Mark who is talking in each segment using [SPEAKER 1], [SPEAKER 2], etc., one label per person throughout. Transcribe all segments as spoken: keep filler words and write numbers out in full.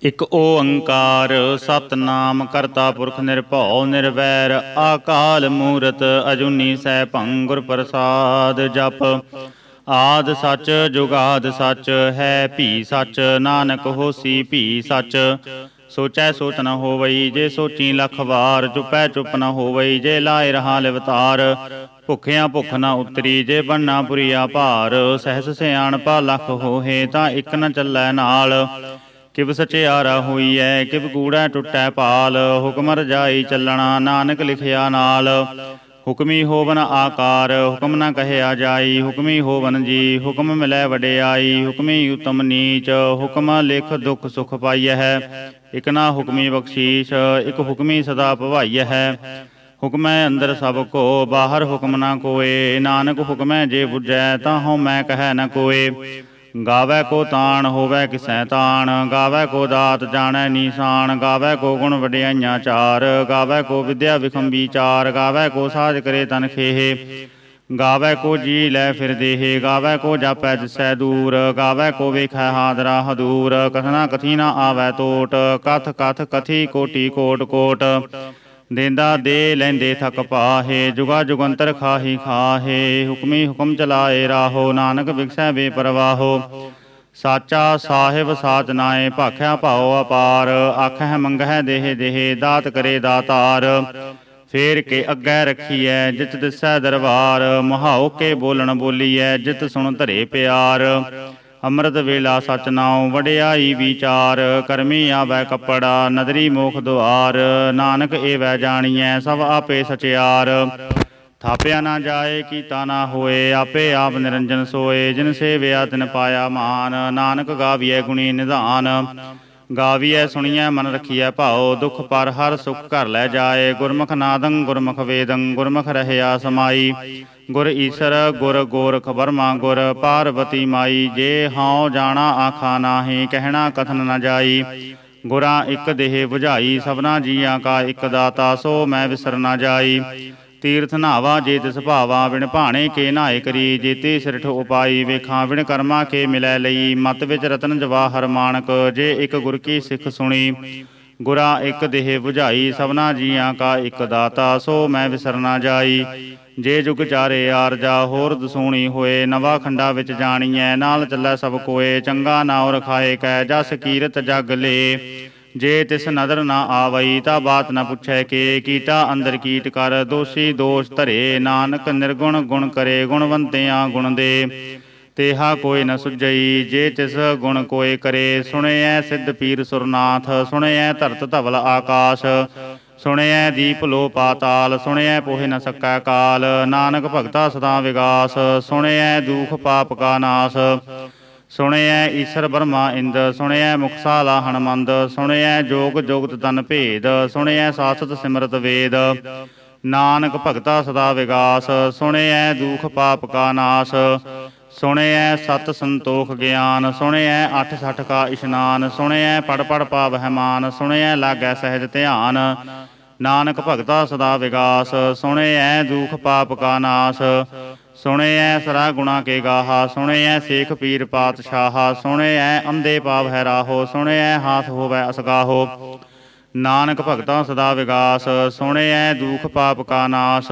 [SPEAKER 1] ਇਕ ਓੰਕਾਰ ਸਤਨਾਮ ਕਰਤਾ ਪੁਰਖ ਨਿਰਭਉ ਨਿਰਵੈਰ ਆਕਾਲ ਮੂਰਤ ਅਜੂਨੀ ਸੈਭੰ ਗੁਰ ਪ੍ਰਸਾਦ ਜਪ। ਆਦਿ ਸੱਚ ਜੁਗਾਦਿ ਸੱਚ ਹੈ ਭੀ ਸੱਚ ਨਾਨਕ ਹੋਸੀ ਭੀ ਸੱਚ। ਸੋਚੈ ਸੋਚ ਨ ਹੋਵਈ ਜੇ ਸੋਚੀ ਲੱਖ ਵਾਰ। ਚੁਪੈ ਚੁੱਪ ਨ ਹੋਵਈ ਜੇ ਲਾਇ ਰਹਾ ਲਿਵਤਾਰ। ਭੁੱਖਿਆਂ ਭੁੱਖ ਨ ਉਤਰੀ ਜੇ ਬੰਨਾ ਪੁਰੀਆ ਭਾਰ। ਸਹਿਸ ਸਿਆਣਪਾ ਲੱਖ ਹੋਹੇ ਤਾਂ ਇਕ ਨ ਚੱਲੈ ਨਾਲ। ਕਿਵ ਸਚਿਆਰਾ ਹੋਈਐ ਕਿਵ ਕੂੜੈ ਟੁੱਟੈ ਭਾਲ। ਹੁਕਮ ਰਜਾਈ ਚੱਲਣਾ ਨਾਨਕ ਲਿਖਿਆ ਨਾਲ। ਹੁਕਮੀ ਹੋਵਨ ਆਕਾਰ ਹੁਕਮ ਨ ਕਹਿਆ ਜਾਈ। ਹੁਕਮੀ ਹੋਵਨ ਜੀ ਹੁਕਮ ਮਿਲੈ ਵਡਿਆਈ। ਹੁਕਮੀ ਉਤਮ ਨੀਚ ਹੁਕਮ ਲਿਖ ਦੁਖ ਸੁਖ ਪਾਈਐ। ਇਕ ਨਾ ਹੁਕਮੀ ਬਖਸ਼ੀਸ਼ ਇਕ ਹੁਕਮੀ ਸਦਾ ਭਵਾਈਐ। ਹੁਕਮੈ ਅੰਦਰ ਸਭ ਕੋ ਬਾਹਰ ਹੁਕਮ ਨਾ ਕੋਏ। ਨਾਨਕ ਹੁਕਮੈ ਜੇ ਬੁਝੈ ਤਾਂ ਹਉਮੈ ਕਹਿ ਨ ਕੋਏ। ਗਾਵੈ ਕੋ ਤਾਣ ਹੋਵੈ ਕਿਸੈ ਤਾਣ। ਗਾਵੈ ਕੋ ਦਾਤ ਜਾਣੈ ਨੀਸਾਨ। ਗਾਵੈ ਕੋ ਗੁਣ ਵਡਿਆਈਆਂ ਚਾਰ। ਗਾਵੈ ਕੋ ਵਿਦਿਆ ਵਿਖਮ ਵਿਚਾਰ। ਗਾਵੈ ਕੋ ਸਾਜ ਕਰੇ ਤਨ ਖੇਹ। ਗਾਵੈ ਕੋ ਜੀ ਲੈ ਫਿਰ ਦੇਹ। ਗਾਵੈ ਕੋ ਜਾਪੈ ਦਿਸੈ ਦੂਰ। ਗਾਵੈ ਕੋ ਵੇਖੈ ਹਾਦਰਾ ਹਦੂਰ। ਕਥਨਾ ਕਥੀ ਨ ਆਵੈ ਤੋਟ। ਕਥ ਕਥ ਕਥੀ ਕੋਟੀ ਕੋਟ ਕੋਟ। ਦੇਂਦਾ ਦੇ ਲੈਂਦੇ ਥਕ ਪਾਹੇ। ਜੁਗਾ ਜੁਗੰਤਰ ਖਾਹੀ ਖਾਹੇ। ਹੁਕਮੀ ਹੁਕਮ ਚਲਾਏ ਰਾਹੋ ਨਾਨਕ ਬਿਖਸੈ ਬੇਪਰਵਾਹੋ। ਸਾਚਾ ਸਾਹਿਬ ਸਾਚ ਨਾਏ ਭਾਖਿਆ ਭਾਉ ਅਪਾਰ। ਆਖਹਿ ਮੰਗਹਿ ਦੇਹ ਦੇਹ ਦਾਤ ਕਰੇ ਦਾਤਾਰ। ਫੇਰ ਕੇ ਅੱਗੇ ਰੱਖੀਐ ਜਿਤ ਦਿਸੈ ਦਰਬਾਰ। ਮੁਹਾਉ ਕੇ ਬੋਲਣ ਬੋਲੀਐ ਜਿਤ ਸੁਣ ਧਰੇ ਪਿਆਰ। ਅੰਮ੍ਰਿਤ ਵੇਲਾ ਸਚ ਨਾਉ ਵਡਿਆਈ ਵਿਚਾਰ। ਕਰਮੀ ਆਵੈ ਕੱਪੜਾ ਨਦਰੀ ਮੋਖ ਦੁਆਰ। ਨਾਨਕ ਏਵੈ ਜਾਣੀਐ ਸਭ ਆਪੇ ਸਚਿਆਰ। ਥਾਪਿਆ ਨਾ ਜਾਏ ਕੀਤਾ ਨਾ ਹੋਏ ਆਪੇ ਆਪ ਨਿਰੰਜਨ ਸੋਏ। ਜਿਨ ਸੇਵਿਆ ਤਿਨ ਪਾਇਆ ਮਾਨ ਨਾਨਕ ਗਾਵੀਐ ਗੁਣੀ ਨਿਧਾਨ। ਗਾਵੀਐ ਸੁਣੀਐ ਮਨ ਰਖੀਐ ਭਾਉ ਦੁਖ ਪਰ ਹਰ ਸੁਖ ਘਰ ਲੈ ਜਾਏ। ਗੁਰਮੁਖ ਨਾਦੰ ਗੁਰਮੁਖ ਵੇਦੰ ਗੁਰਮੁਖ ਰਹਿਆ ਸਮਾਈ। ਗੁਰ ਈਸਰ ਗੁਰ ਗੋਰਖ ਬਰਮਾ ਗੁਰ ਪਾਰਬਤੀ ਮਾਈ। ਜੇ ਹਉ ਜਾਣਾ ਆਖਾ ਨਾਹੀ ਕਹਿਣਾ ਕਥਨ ਨ ਜਾਈ। ਗੁਰਾਂ ਇਕ ਦੇਹ ਬੁਝਾਈ ਸਭਨਾ ਜੀਆਂ ਕਾ ਇਕ ਦਾਤਾ। ਸੋ ਮੈਂ ਵਿਸਰ ਨ ਜਾਈ। ਤੀਰਥ ਨਾਵਾ ਜੇ ਤਿਸ ਭਾਵਾ ਬਿਨ ਭਾਣੇ ਕੇ ਨਾਏ ਕਰੀ। ਜੇਤੀ ਸਿਰਠ ਉਪਾਈ ਵੇਖਾਂ ਬਿਨ ਕਰਮਾ ਕੇ ਮਿਲੈ ਲਈ। ਮਤ ਵਿੱਚ ਰਤਨ ਜਵਾਹਰ ਮਾਣਕ ਜੇ ਇਕ ਗੁਰ ਕੀ ਸਿੱਖ ਸੁਣੀ। ਗੁਰਾਂ ਇਕ ਦੇਹ ਬੁਝਾਈ ਸਭਨਾ ਜੀਆਂ ਕਾ ਇਕ ਦਾਤਾ। ਸੋ ਮੈਂ ਵਿਸਰ ਨ ਜਾਈ। ਜੇ ਜੁਗ ਚਾਰੇ ਆਰਜਾ ਹੋਰ ਦਸੂਣੀ ਹੋਏ। ਨਵਾ ਖੰਡਾ ਵਿੱਚ ਜਾਣੀਐ ਨਾਲ ਚੱਲੈ ਸਭ ਕੋਏ। ਚੰਗਾ ਨਾਉ ਰਖਾਏ ਕੈ ਜਸ ਕੀਰਤ ਜਗ ਲੇ। ਜੇ ਤਿਸ ਨਦਰ ਨਾ ਆਵਈ ਤਾਂ ਬਾਤ ਨ ਪੁੱਛੈ ਕੇ। ਕੀਟਾ ਅੰਦਰ ਕੀਟ ਕਰ ਦੋਸ਼ੀ ਦੋਸ਼ ਧਰੇ। ਨਾਨਕ ਨਿਰਗੁਣ ਗੁਣ ਕਰੇ ਗੁਣਵੰਤਿਆਂ ਗੁਣ ਦੇ। ਤੇਹਾ ਕੋਈ ਨ ਸੁਝਈ ਜੇ ਤਿਸ ਗੁਣ ਕੋਇ ਕਰੇ। ਸੁਣਿਐ ਸਿੱਧ ਪੀਰ ਸੁਰਨਾਥ ਸੁਣਿਐ ਧਰਤ ਧਵਲ ਆਕਾਸ਼। ਸੁਣਿਐ ਦੀਪ ਲੋ ਪਾਤਾਲ ਸੁਣਿਐ ਪੋਹਿ ਨ ਸਕੈ ਕਾਲ। ਨਾਨਕ ਭਗਤਾ ਸਦਾ ਵਿਗਾਸ ਸੁਣਿਐ ਦੂਖ ਪਾਪ ਕਾ ਨਾਸ। ਸੁਣਿਐ ਈਸਰ ਬਰਮਾ ਇੰਦ ਸੁਣਿਐ ਮੁਖਸਾਲਾ ਹਨਮੰਦ। ਸੁਣਿਐ ਜੋਗ ਜੁਗਤ ਤਨ ਭੇਦ ਸੁਣਿਐ ਸਾਸਤ ਸਿਮਰਤ ਵੇਦ। ਨਾਨਕ ਭਗਤਾ ਸਦਾ ਵਿਗਾਸ ਸੁਣਿਐ ਦੂਖ ਪਾਪ ਕਾ ਨਾਸ। ਸੁਣਿਐ ਸਤ ਸੰਤੋਖ ਗਿਆਨ ਸੁਣਿਐ ਅੱਠ ਸਠ ਕਾ ਇਸ਼ਨਾਨ। ਸੁਣਿਐ ਪੜ ਪੜ ਪਾਵਹਿ ਮਾਨ ਸੁਣਿਐ ਲਾਗੈ ਸਹਿਜ ਧਿਆਨ। ਨਾਨਕ ਭਗਤਾ ਸਦਾ ਵਿਗਾਸ ਸੁਣਿਐ ਦੂਖ ਪਾਪ ਕਾ ਨਾਸ। ਸੁਣਿਐ ਸਰਾ ਗੁਣਾ ਕੇ ਗਾਹਾ ਸੁਣਿਐ ਸੇਖ ਪੀਰ ਪਾਤਸ਼ਾਹਾ। ਸੁਣਿਐ ਅੰਧੇ ਪਾਵਹਿ ਰਾਹੋ ਸੁਣਿਐ ਹਾਥ ਹੋਵੈ ਅਸਗਾਹੋ। ਨਾਨਕ ਭਗਤਾ ਸਦਾ ਵਿਗਾਸ ਸੁਣਿਐ ਦੂਖ ਪਾਪ ਕਾ ਨਾਸ।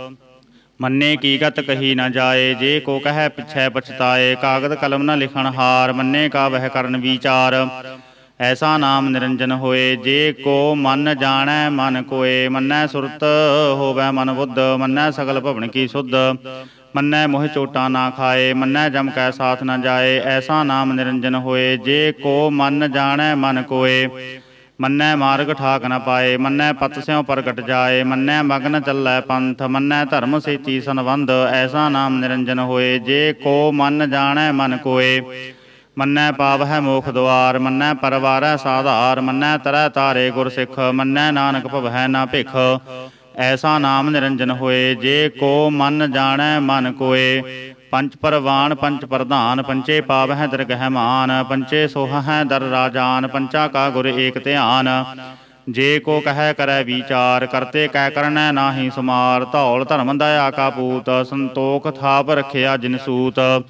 [SPEAKER 1] ਮੰਨੇ ਕੀ ਗਤ ਕਹੀ ਨ ਜਾਏ ਜੇ ਕੋ ਕਹਿ ਪਿਛੈ ਪਛਤਾਏ। ਕਾਗਦ ਕਲਮ ਨ ਲਿਖਣ ਹਾਰ ਮੰਨੇ ਕਾ ਵਹਿ ਕਰਨ ਵਿਚਾਰ। ਐਸਾ ਨਾਮ ਨਿਰੰਜਨ ਹੋਏ ਜੇ ਕੋ ਮਨ ਜਾਣੈ ਮਨ ਕੋਏ। ਮੰਨੈ ਸੁਰਤ ਹੋਵੈ ਮਨ ਬੁੱਧ ਮੰਨੈ ਸਗਲ ਭਵਨ ਕੀ ਸੁਧ। ਮੰਨੈ ਮੋਹ ਚੋਟਾ ਨਾ ਖਾਏ ਮੰਨੈ ਜਮ ਕੈ ਸਾਥ ਨ ਜਾਏ। ਐਸਾ ਨਾਮ ਨਿਰੰਜਨ ਹੋਏ ਜੇ ਕੋ ਮਨ ਜਾਣੈ ਮਨ ਕੋਏ। ਮੰਨੈ ਮਾਰਗ ਠਾਕ ਨ ਪਾਏ ਮੰਨੈ ਪਤ ਸਿਉ ਪ੍ਰਗਟ ਜਾਏ। ਮੰਨੈ ਮਗਨ ਚੱਲੈ ਪੰਥ ਮੰਨੈ ਧਰਮ ਸੇਤੀ ਸੰਬੰਧ। ਐਸਾ ਨਾਮ ਨਿਰੰਜਨ ਹੋਏ ਜੇ ਕੋ ਮਨ ਜਾਣੈ ਮਨ ਕੋਏ। ਮੰਨੈ ਪਾਵਹਿ ਮੋਖ ਦੁਆਰ ਮੰਨੈ ਪਰਵਾਰੈ ਸਾਧਾਰ। ਮੰਨੈ ਤਰੈ ਤਾਰੇ ਗੁਰ ਸਿੱਖ ਮੰਨੈ ਨਾਨਕ ਭਵਹਿ ਨਾ ਭਿਖ। ਐਸਾ ਨਾਮ ਨਿਰੰਜਨ ਹੋਏ ਜੇ ਕੋ ਮਨ ਜਾਣੈ ਮਨ ਕੋਏ। ਪੰਚ ਪਰਵਾਨ ਪੰਚ ਪ੍ਰਧਾਨ ਪੰਚੇ ਪਾਵਹਿ ਦਰਗਹਿ ਮਾਨ। ਪੰਚੇ ਸੋਹਹਿ ਦਰ ਰਾਜਾਨ ਪੰਚਾ ਕਾ ਗੁਰ ਏਕ ਧਿਆਨ। ਜੇ ਕੋ ਕਹਿ ਕਰੈ ਵਿਚਾਰ ਕਰਤੇ ਕੈ ਕਰਨੈ ਨਾਹੀ ਸੁਮਾਰ। ਧੌਲ ਧਰਮ ਦਇਆ ਕਾ ਪੂਤ ਸੰਤੋਖ ਥਾਪ ਰਖਿਆ ਜਿਨ ਸੂਤ।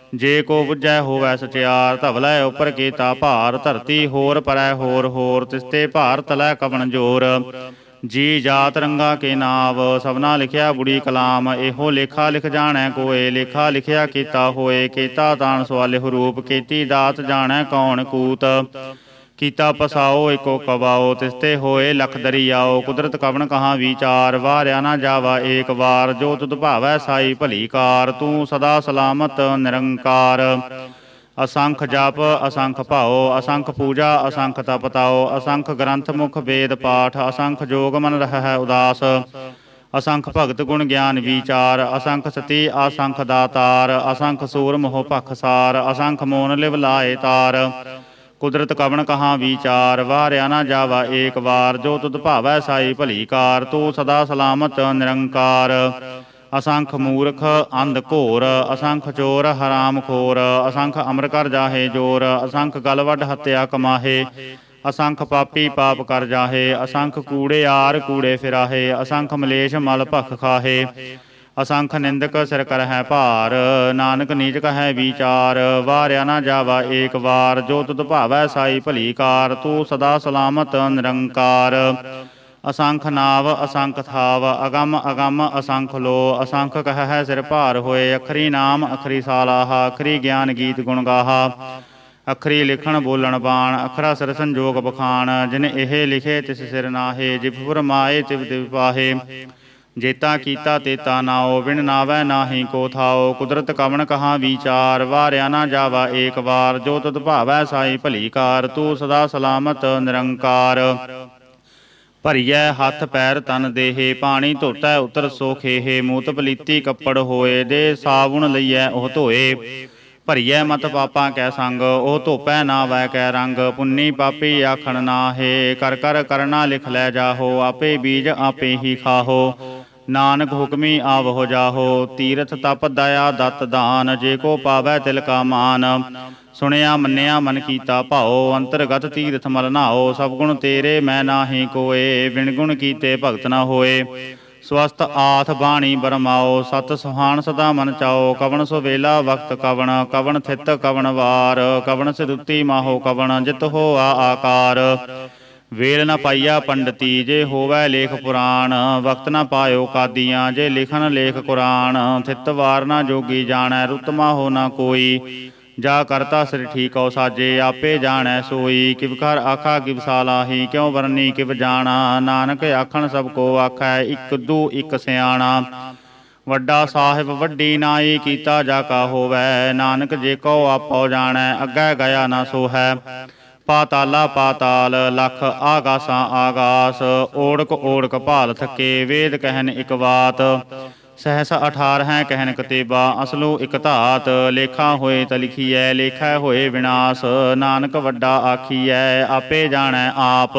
[SPEAKER 1] जे को बुझै होवै सचियार, धवलै उपर कीता भार, धरती होर परै होर होर, तिसते भार तलै कवन जोर। जी जात रंगा के नाव, सबना लिखिया बुरी कलाम, एहो लेखा लिख जाणै कोय, लेखा लिखिया कीता होए। कीता तान सवालिह रूप, कीती दात जाणै कौन कूत। कीता पसाओ एको कबाओ, तिसते होए लख दरियाओ। कुदरत कवन कहाँ विचार, वार्या ना जावा एक बार। जो तुध भावै साई भली कार, तू सदा सलामत निरंकार। असंख जप असंख भाओ, असंख पूजा असंख तप ताओ। असंख ग्रंथ मुख वेद पाठ, असंख जोग मन रहै उदास। असंख भगत गुण ज्ञान विचार, असंख सती असंख दातार। असंख सूर मोह पखसार, असंख मोन लिव लाए तार। कुदरत कवन कहाँ विचार, वार्या ना जावा एक बार। जो तुध भावै साई भली कार, तू सदा सलामत निरंकार। असंख मूर्ख अंध घोर, असंख चोर हराम खोर। असंख अमर कर जाहे जोर, असंख गल वड हत्या कमाहे। असंख पापी पाप कर जाहे, असंख कूड़े आर कूड़े फिराहे। असंख मलेश मल भख खाहे, असंख निंदक सिर करहै भार। नानक नीच कहै विचार, वार्या ना जावा एक बार। जो तुध भावै साई भली कार, तू सदा सलामत निरंकार। असंख नाव असंख थाव, अगम अगम असंख लो। असंख कहै सिर भार होए, अखरी नाम अखरी सालाहा। अखरी ज्ञान गीत गुण गाहा, अखरी लिखण बोलण बाण। अखरा सिर संजोग बखान, जिन एह लिखे तिस सिर नाहे। जिब फुर माए तिब तिब पाहे, जेता कीता तेता नाओ। बिन नावै नाही को थाओ, कुदरत कवन कहाँ विचार। वार्या ना जावा एक बार, जो तुध भावै साई भली कार। तू सदा सलामत निरंकार। भरियै हथ पैर तन देहे, पानी धोतै उतर सो खेहे। मूत पलीती कपड़ होए, दे साबुन लईयै ओह धोए। भरियै मत पापां कै संग, ओह धोपै ना वै कै रंग। पुन्नी पापी आखण नाहे, कर कर करना लिख लै जाहो। आपे बीज आपे ही खाहो, नानक हुक्मी आवहो जाहो। तीरथ तप दया दत्त दान, जे को पावै तिल का मान। सुनिया मन्निया मन कीता भाओ, अंतरगत तीरथ मल नाओ। सब गुण तेरे मैं नाहि कोय, बिन गुण कीते भगत न होए। स्वस्थ आथ बाणी बरमाओ, सत सुहान सदा मन चाओ। कवन सुवेला वक्त कवन, कवन थित कवन वार। कवन सिरुति माहो कवन, जित होआ आकार। वेल न पाइया पंडती, जे होवै लेख पुराण। वक्त न पायो कादियाँ, जे लिखन लेख कुरान। थित वार न जोगी जाणै, रुत माहो न कोई। जा करता सिर ठीकौ साजे, आपे जाणै सोई। किव कर आखा किव सालाही, क्यों वरनी किव जाना। नानक आखण सब को आखै, इक दू इक सियाणा। वड्डा साहिब वड्डी नाई, कीता जाका होवै। नानक जे को आपो जाणै, अग्गै गया न सोहै। पाताला पाताल लख, आगासां आगास। ओड़क ओड़क भाल थके, वेद कहन इक बात। सहस अठारह कहन कतेबा, असलो इक धात। लेखा होए त लिखिए, लेखा होए विनाश। नानक वड्डा आखिए, आपे जाणै आप।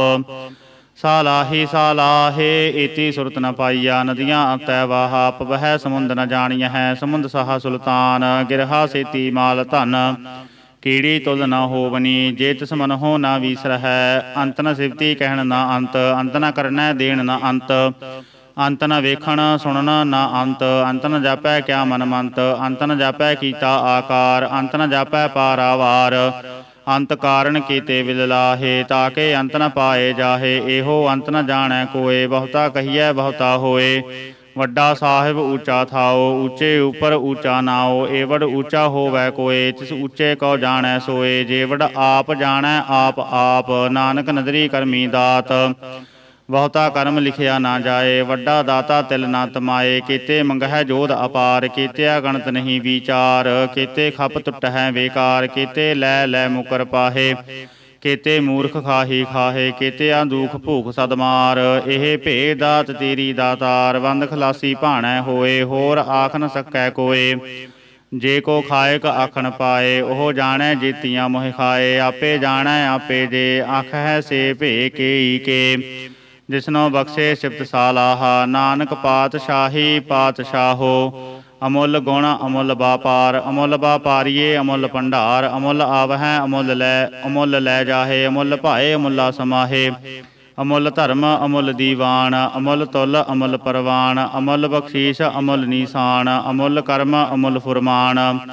[SPEAKER 1] सालाही सालाहे, इति सुरत न पाइया। नदियाँ तै वाहा, पवह समुंद न जानिय है। समुंद सहा सुल्तान, गिरहा सेती माल धन। कीड़ी तुल न होवनी, जे तिस मनहो न वीसर है। अंत न सिवती कहण न अंत, अंत न करनै देण न अंत। अंत न वेखण सुनन न अंत, अंत न जापै क्या मन मंत। अंत न जापै कीता आकार, अंत न जापै पारावार। अंत कारण कीते विल लाहे, ताके अंत न पाए जाहे। एहो अंत न जाणै कोय, बहुता कहिए बहुता होए। वड्डा साहिब ऊँचा थाओ, ऊँचे ऊपर ऊँचा नाओ। एवड ऊँचा होवै कोय, तिस ऊँचे को जाणै सोए। जेवड आप जाणै आप आप, नानक नदरी करमी दात। बहुता कर्म लिखिया ना जाए, वड्डा दाता तिल ना तमाए। केते मंगह जोध अपार, केते गणत नहीं विचार। केते खप टुट है बेकार, केते लै लै मुकर पाहे। केते मूर्ख खाही खाहे, केते दुख भूख सदमार। एह भेद दात तेरी दातार, बंद खलासी भाणै होए। होर आख न सकै कोय, जे को खायक आखन पाए। ओह जाणै जेतियाँ मोह खाए, आपे जाणै आपे जे। आख है से भे केई के, जिसनो बख्शे सिफत सालाहा। नानक पातशाही पातशाहो, अमुल गुण अमुल व्यापार। अमुल व्यापारीए अमुल भंडार, अमुल आवह अमुल लै अमुल लै जाहे। अमुल भाए अमुला समाहे, अमुल धर्म अमुल दीवान। अमुल तुल अमुल परवान, अमुल बख्शीश अमुल नीसान। अमुल कर्म अमुल फुरमान,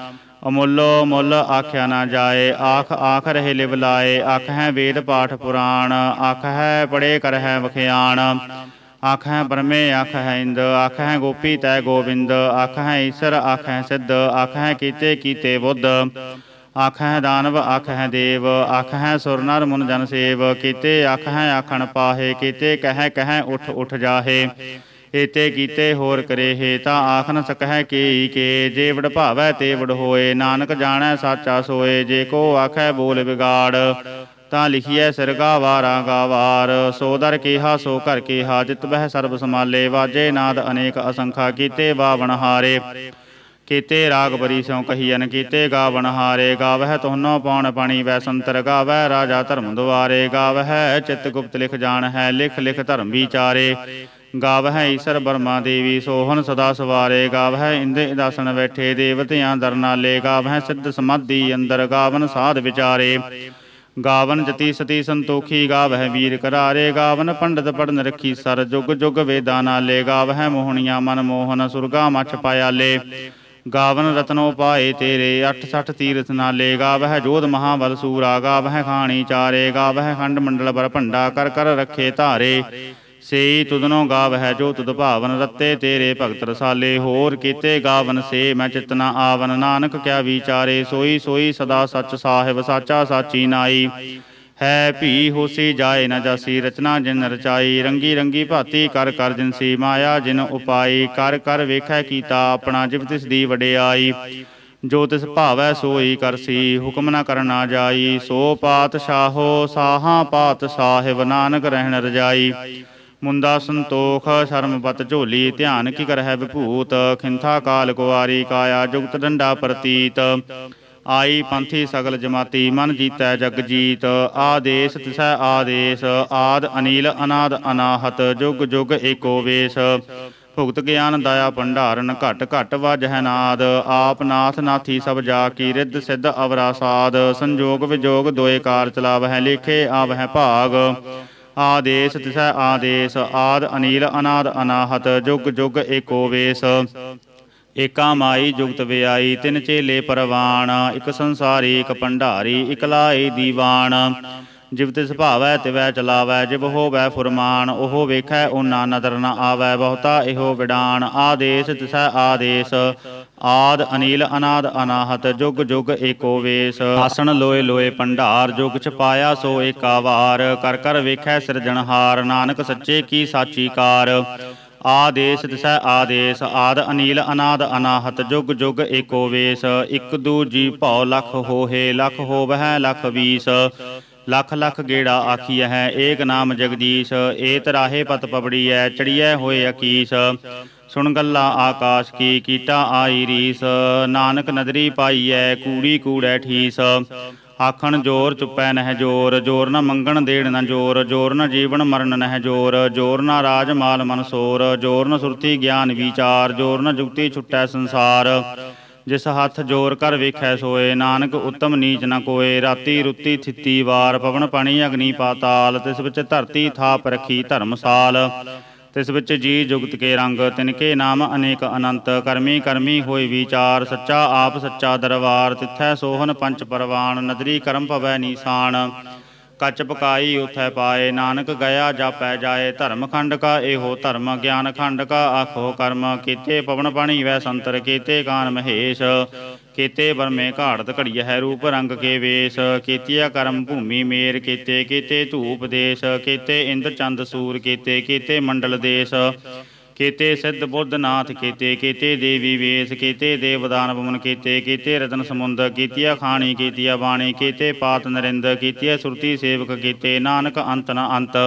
[SPEAKER 1] अमुल्लो मुल आख्या ना जाए, आख आख रहे लिव लाए। आख है वेद पाठ पुराण, आख है पढ़े कर है वखियाण। आख है ब्रह्मे आख है इंद, आख है गोपी तय गोविंद। आख है ईश्वर आख है सिद्ध, आख है कीते कीते बुद्ध। आख है दानव आख है देव, आख है सुर नर मुन जन सेव। कीते आख है आखण पाहे, कीते कह कह उठ उठ जाहे। एते कीते होर करे हे, ता आख न सकह के के। जे वड भावै ते वड होए, नानक जाणै साचा सोए। जे को आखै बोल बिगाड़, ਤਾਂ ਲਿਖੀਐ ਸਿਰਗਾ ਵਾਰਾ ਗਾਵਾਰ। ਸੋ ਦਰ ਕੇਹਾ ਸੋ ਘਰ ਕੇਹਾ, ਜਿਤ ਬਹਿ ਸਰਬ ਸਮਾਲੇ। ਵਾਜੇ ਨਾਦ ਅਨੇਕ ਅਸੰਖਾ, ਕੀਤੇ ਬਾਵਨ ਹਾਰੇ। ਕੀਤੇ ਰਾਗ ਬਰੀ ਸਿਉ ਕਹੀਐਨ, ਕੀਤੇ ਗਾਵਨ ਹਾਰੇ। ਗਾਵਹਿ ਤੁਹਾਨੋ ਪੌਣ ਪਾਣੀ ਵੈ ਸੰਤਰ, ਗਾਵਹਿ ਰਾਜਾ ਧਰਮ ਦੁਆਰੇ। ਗਾਵਹਿ ਚਿਤ ਗੁਪਤ ਲਿਖ ਜਾਣ ਹੈ, ਲਿਖ ਲਿਖ ਧਰਮ ਵਿਚਾਰੇ। ਗਾਵਹਿ ਈਸਰ ਬਰਮਾ ਦੇਵੀ, ਸੋਹਨ ਸਦਾ ਸਵਾਰੇ। ਗਾਵਹਿ ਇੰਦੇ ਦਾਸਣ ਬੈਠੇ, ਦੇਵਤਿਆਂ ਦਰ ਨਾਲੇ। ਗਾਵਹਿ ਸਿੱਧ ਸਮਾਧੀ ਅੰਦਰ, ਗਾਵਨ ਸਾਧ ਵਿਚਾਰੇ। ਗਾਵਨ ਜਤੀ ਸਤੀ ਸੰਤੋਖੀ, ਗਾਵਹਿ ਵੀਰ ਕਰਾਰੇ। ਗਾਵਨ ਪੰਡਤ ਪੜਨ ਰੱਖੀ ਸਰ, ਜੁਗ ਜੁਗ ਵੇਦਾਂ ਨਾਲੇ। ਗਾਵਹਿ ਮੋਹਣੀਆਂ ਮਨ ਮੋਹਨ, ਸੁਰਗਾ ਮਛ ਪਾਇਆਲੇ। ਗਾਵਨ ਰਤਨੋ ਪਾਏ ਤੇਰੇ, ਅੱਠ ਸੱਠ ਤੀਰਥ ਨਾਲੇ। ਗਾਵਹਿ ਜੋਧ ਮਹਾਬਲ ਸੂਰਾ, ਗਾਵਹਿ ਖਾਣੀ ਚਾਰੇ। ਗਾਵਹਿ ਖੰਡ ਮੰਡਲ ਬਰ ਭੰਡਾ, ਕਰ ਕਰ ਰੱਖੇ ਧਾਰੇ। सेई तुदनो गावहै जो तुद भावन, रत्ते तेरे भगत रसाले। होर कीते गावन से मैं चित न आवन, नानक क्या विचारे। सोई सोई सदा सच साहिब, साचा साची नाई। है भी होसी जाए न जासी, रचना जिन रचाई। रंगी रंगी भाती कर कर जिनसी, माया जिन उपाई। कर कर वेखै कीता अपना, जिव तिस दी वडियाई। जो तिस भावै सोई करसी, हुक्म न करना जाई। सो पातशाहो साहा पात साहिब, नानक रहन रजाई। मुंदा संतोख शर्मपत झोली, ध्यान की करह विभूत। खिंथा काल कुआरी काया, जुगत डंडा प्रतीत। आई पंथी सगल जमाती, मन जीतै जग जीत। आदेश तिसै आदेश, आद अनील अनाद अनाहत। जुग जुग एको वेश, भुगत ज्ञान दया भंडारन। घट घट वजह नाद, आप नाथ नाथी सब जा की। रिद्ध सिद्ध अवरा साध, संजोग विजोग दोए कार चलावह। लेखे आवह भाग, आदेश तिसै आदेश। आद अनील अनाद अनाहत, जुग जुग एको वेश। एका माई जुगत व्याई, तिन चेले परवान। इक संसारी इक भंडारी, इक लाए दीवान। जिव तिस भावै तिवै चलावै, जिव होवै फुरमान। ओहो वेखै ओना नदर न आवै, बहुता एहो विडान। आदेश तिसै आदेश, आद अनील अनाद अनाहत। जुग जुग एको वेश, आसन लोए लोए भंडार। जुग च पाया सो एका वार, कर कर वेखै सिरजनहार। नानक सच्चे की साची कार। आदेश तिसै आदेश, आद अनील अनाद अनाहत। जुग जुग एको वेश, इक दूजी भौ लख होहे। लख होवै लख बीस, लख लख गेड़ा आखिय है। एक नाम जगदीश, एत राहे पत पबड़ीऐ। चढ़िए होए अकीस, सुन गल्ला आकाश की। कीटा आई रीस, नानक नदरी पाईऐ। कूड़ी कूड़ै ठीस, आखण जोर चुपै नह जोर। जोर न मंगण देड़ न जोर, जोर न जीवन मरण नह जोर। जोर न राज माल मनसोर, जोर न सुरती ज्ञान विचार। जोर न जुगती छुटै संसार, जिस हथ जोर कर वेखै सोए। नानक उत्तम नीच न कोय, राती रुती थिती वार। पवन पानी अग्नि पाताल, तिस विच धरती थाप रखी धर्मसाल। तिस विच जी जुगत के रंग, तिनके नाम अनेक अनंत। करमी करमी होय विचार, सच्चा आप सच्चा दरबार। तिथै सोहन पंच परवान, नदरी करम पवै नीसान। कच पकाई उथै पाए, नानक गया जापै जाए। धर्म खंड का एहो धर्म, ज्ञान खंड का आखो कर्म। केते पवन पाणी वै संतर, केते कान महेश। केते बरमे घाड़त घड़ियह, रूप रंग के वेश। केतिया कर्म भूमि मेर, केते केते धूप देश। केते इंद्र चंद सूर, केते केते मंडल देश। केते सिद्ध बुद्ध नाथ, केते केते देवी वेश। केते देव दानव मुन, केते केते रतन समुंद। केतिया खाणी केतिया बाणी, केते पात नरिंद। केतिया सुरती सेवक, केते नानक अंत न अंत।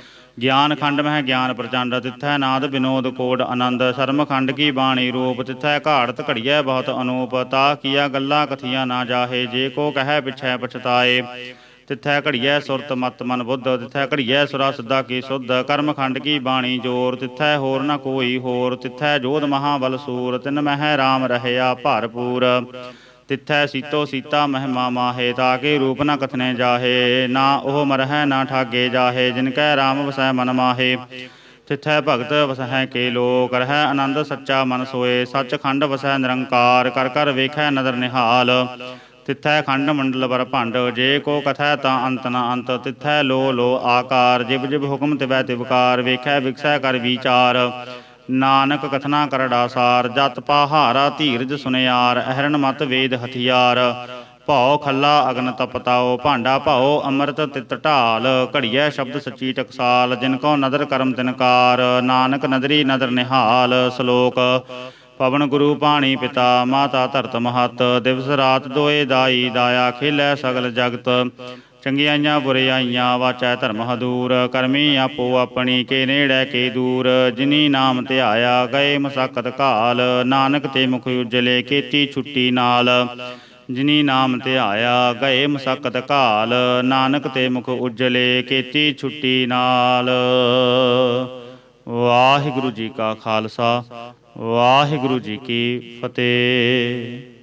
[SPEAKER 1] ज्ञान खंड मह ज्ञान प्रचंड, तिथै नाद विनोद कोड आनंद। शर्म खंड की बाणी रूप, तिथै घाड़त घड़िया बहुत अनूप। ता किया गल्ला कथिया ना जाहे, जे को कह पिछै पछताए। तिथै घड़िया सुरत मत मन बुद्ध, तिथै घड़िया सुरा सिद्धा की शुद्ध। कर्म खंड की बाणी जोर, तिथै होर न कोई होर। तिथै जोध महाबल सूर, तिन मह राम रहया भरपूर। तिथै सीतो सीता महिमा माहे, ताके रूप न कथने जाहे। ना ओह मरह ना ठागे जाहे, जिनकै राम वसै मन माहे। तिथै भगत वसहै के लोक रहै आनंद सच्चा मन सोए सचखंड वसै निरंकार कर कर वेखै नदर निहाल तिथै खंड मंडल बर भंड जे को कथै तां अंत न अंत तिथै लो लो आकार जिब जिब हुक्म तिवै तिवकार वेखै विकसै कर विचार नानक कथना करड़ा सार जत पहारा धीरज सुनियार अहरण मत वेद हथियार भाओ खला अगन तपताओ भांडा भाओ अमृत तित ढाल घड़िया शब्द सच्ची टकसाल जिनको नदर करम तिनकार नानक नदरी नदर निहाल सलोक पवन गुरु पाणी पिता माता धरत महत दिवस रात दोए दाई दाया खेलै सगल जगत चंगियाइयां बुरियाइयां वाचै धर्म हदूर करमी आपो अपनी के नेड़ै के दूर जिनी नाम ध्याया गए मसाकत घाल नानक ते मुख उजले खेती छुट्टी नाल जिनी नाम ध्याया गए मसाकत घाल नानक ते मुख उजले खेती छुट्टी नाल। वाहिगुरु जी का खालसा वाहिगुरु जी की फतेह।